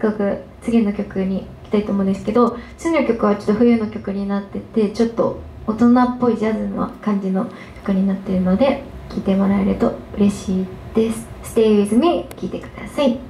曲、次の曲に行きたいと思うんですけど、次の曲はちょっと冬の曲になってて、ちょっと大人っぽいジャズの感じの曲になっているので、聴いてもらえると嬉しいです。 Stay with me 聴いてください。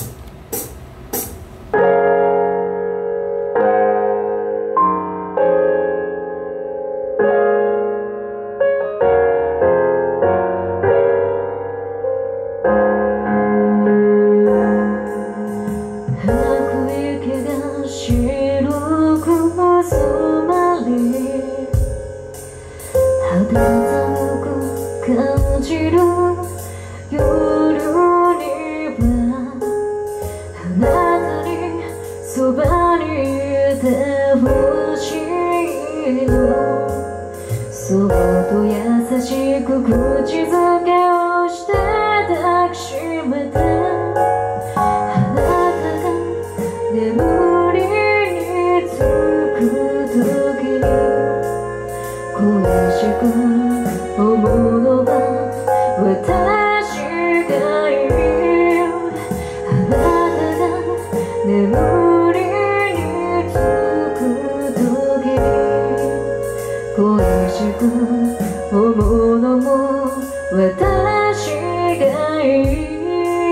そっと優しく口づけをして抱きしめて、あなたが眠りにつく時に恋しく思うのは私がいる。あなたが眠りにつく時に恋しく思うのも私がいい。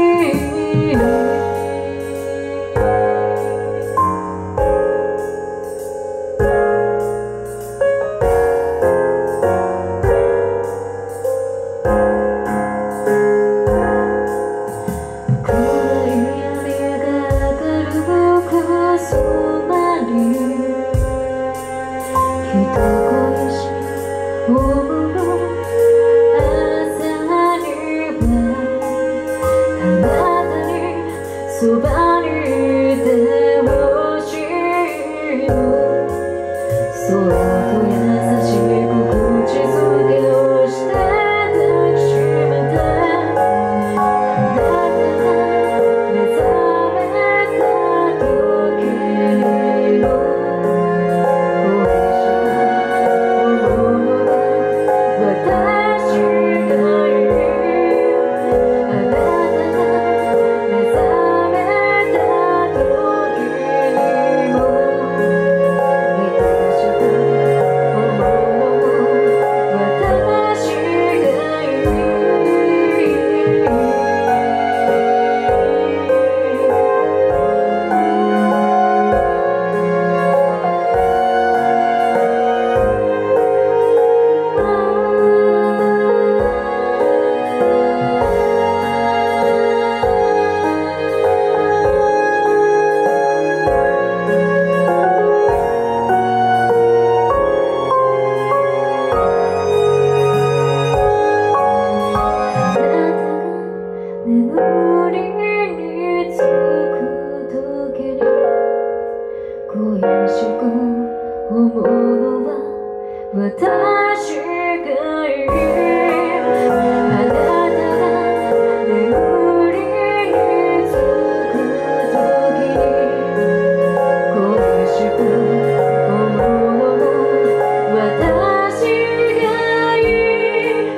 そばにいてほしいの。そっと優しく口づけをして抱きしめて、あなたが目覚めた時にも恋しく思うのは私がいる。あなたが目覚め思うのは私がいる。あなたが眠りにつく時に恋しく思うのも私がいい。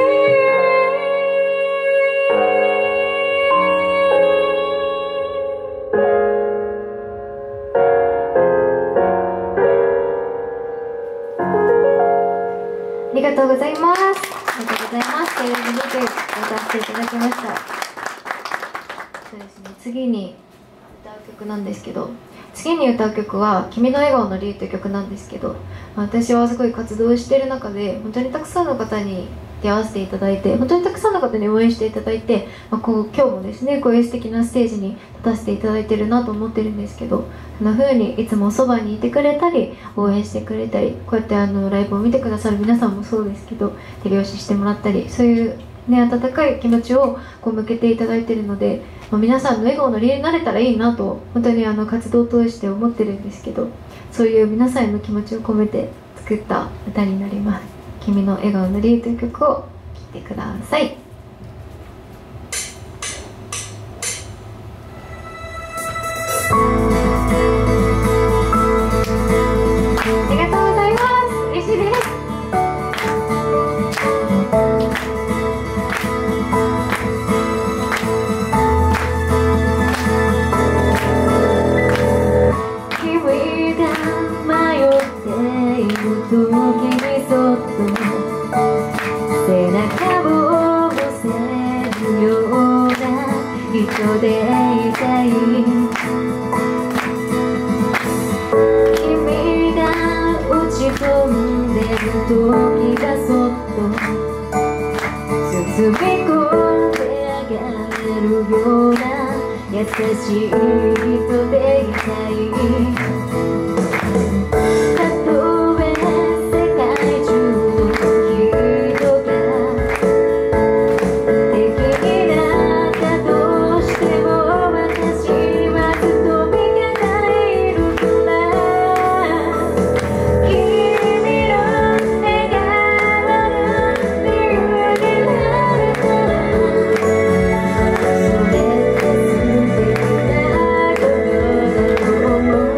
ありがとうございます。ありがとうございます。テレビにて歌っていただきました。そうですね、次に歌う曲なんですけど、次に歌う曲は「君の笑顔の理由」という曲なんですけど、私はすごい活動している中で本当にたくさんの方に出会わせていただいて、本当にたくさんの方に応援していただいて、今日もですねこういう素敵なステージに立たせていただいてるなと思ってるんですけど、そんな風にいつもそばにいてくれたり応援してくれたり、こうやってライブを見てくださる皆さんもそうですけど手拍子してもらったり、そういうね温かい気持ちを向けていただいてるので、皆さんの笑顔の理由になれたらいいなと本当に活動を通して思ってるんですけど、そういう皆さんへの気持ちを込めて作った歌になります。君の笑顔の理由という曲を聴いてください。ありがとうございます。嬉しいです。 しい人でいたい。たとえ世界中の人が敵になったとしても、私はずっと味方でいるから。君の笑顔の理由になれたら、それって素敵なことだと思う。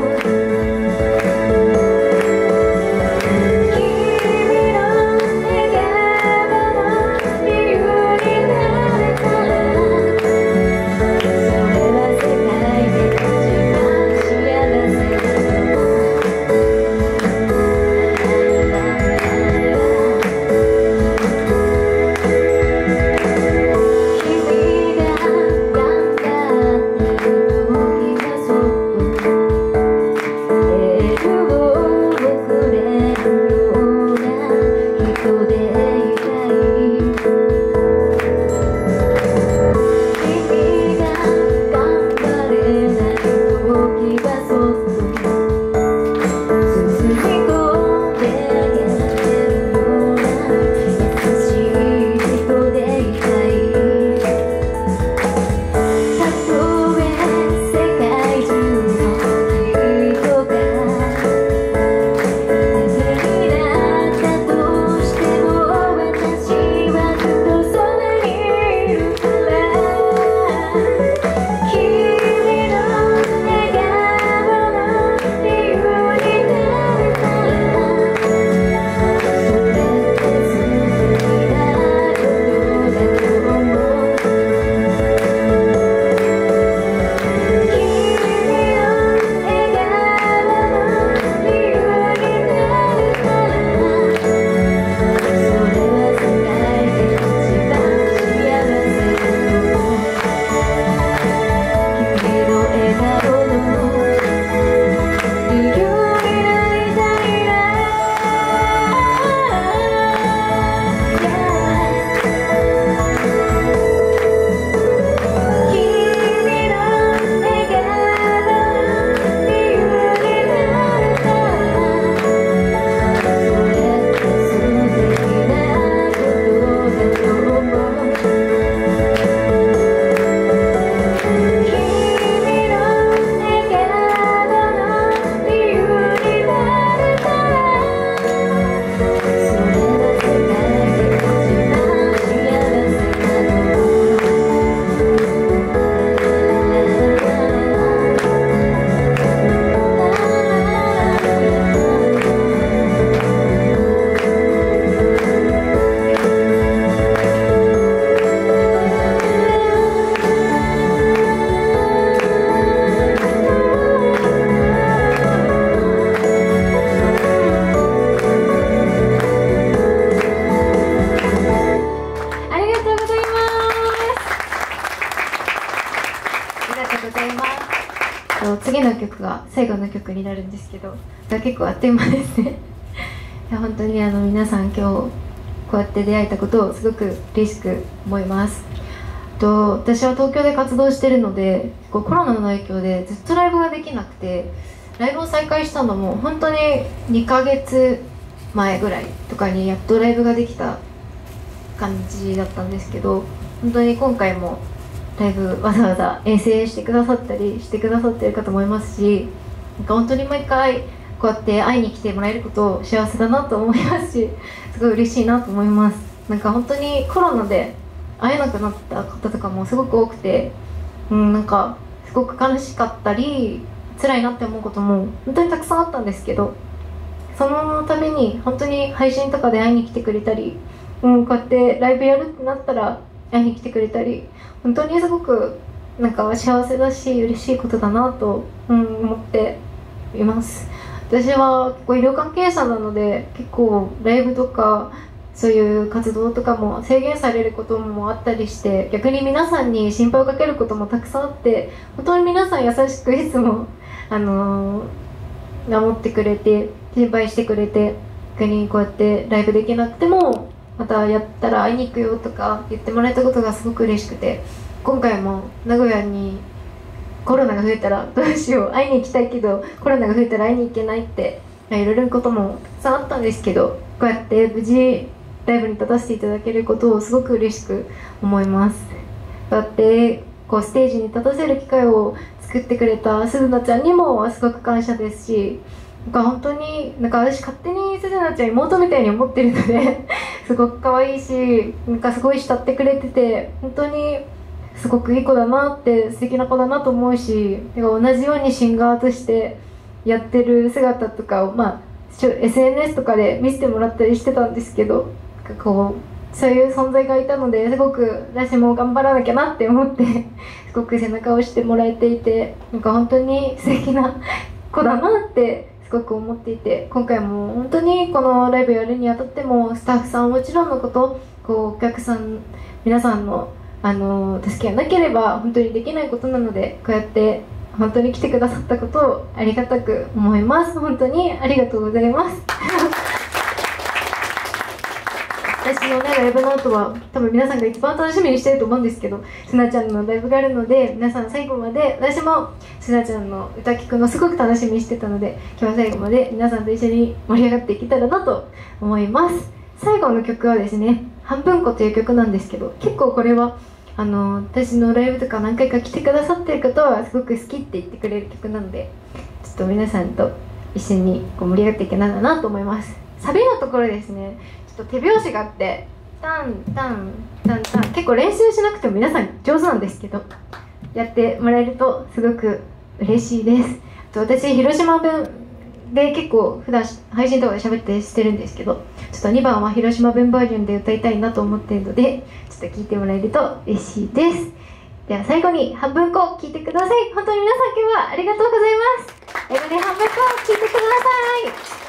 次の曲が最後の曲になるんですけど、結構あっという間ですね。いや本当に皆さん今日こうやって出会えたことをすごく嬉しく思います。私は東京で活動してるので、コロナの影響でずっとライブができなくて、ライブを再開したのも本当に2ヶ月前ぐらいとかにやっとライブができた感じだったんですけど、本当に今回もライブわざわざ遠征してくださったりしてくださってる方もいますし、なんか本当に毎回こうやって会いに来てもらえることを幸せだなと思いますし、すごい嬉しいなと思います。なんか本当にコロナで会えなくなった方とかもすごく多くて、なんかすごく悲しかったり辛いなって思うことも本当にたくさんあったんですけど、そのために本当に配信とかで会いに来てくれたり、こうやってライブやるってなったら会いに来てくれたり、本当にすごくなんか幸せだし嬉しいことだなと、思っています。私は結構医療関係者なので、結構ライブとかそういう活動とかも制限されることもあったりして、逆に皆さんに心配をかけることもたくさんあって、本当に皆さん優しくいつも守ってくれて心配してくれて、逆にこうやってライブできなくてもまたやったら会いに行くよとか言ってもらえたことがすごく嬉しくて、今回も名古屋にコロナが増えたらどうしよう、会いに行きたいけどコロナが増えたら会いに行けないって、いろいろなこともたくさんあったんですけど、こうやって無事ライブに立たせていただけることをすごく嬉しく思います。こうやってこうステージに立たせる機会を作ってくれたすずなちゃんにもすごく感謝ですし、本当に私勝手にすずなちゃん妹みたいに思ってるのですごく可愛いし、すごい慕ってくれてて、本当にすごくいい子だなって、素敵な子だなと思うし、同じようにシンガーとしてやってる姿とかを、SNS とかで見せてもらったりしてたんですけど、そういう存在がいたので、すごく私も頑張らなきゃなって思ってすごく背中を押してもらえていて、本当に素敵な子だなってすごく思っていて、今回も本当にこのライブやるにあたってもスタッフさんはもちろんのこと、お客さん皆さんの助けがなければ本当にできないことなので、こうやって本当に来てくださったことをありがたく思います。本当にありがとうございます私のね、ライブの後は多分皆さんが一番楽しみにしてると思うんですけど、すなちゃんのライブがあるので、皆さん最後まで、私もすなちゃんの歌聴くのすごく楽しみにしてたので、今日は最後まで皆さんと一緒に盛り上がっていけたらなと思います。最後の曲はですね、半分子という曲なんですけど、結構これは私のライブとか何回か来てくださってる方はすごく好きって言ってくれる曲なので、ちょっと皆さんと一緒に盛り上がっていけたらなと思います。サビのところですね、ちょっと手拍子があって、タンタンタンタン、結構練習しなくても皆さん上手なんですけど、やってもらえるとすごく嬉しいです。私広島弁で結構普段配信とかで喋ってしてるんですけど、ちょっと2番は広島弁バージョンで歌いたいなと思っているので、ちょっと聴いてもらえると嬉しいです。では最後に半分子聴いてください。本当に皆さん今日はありがとうございます。ライブで半分子聴いてください。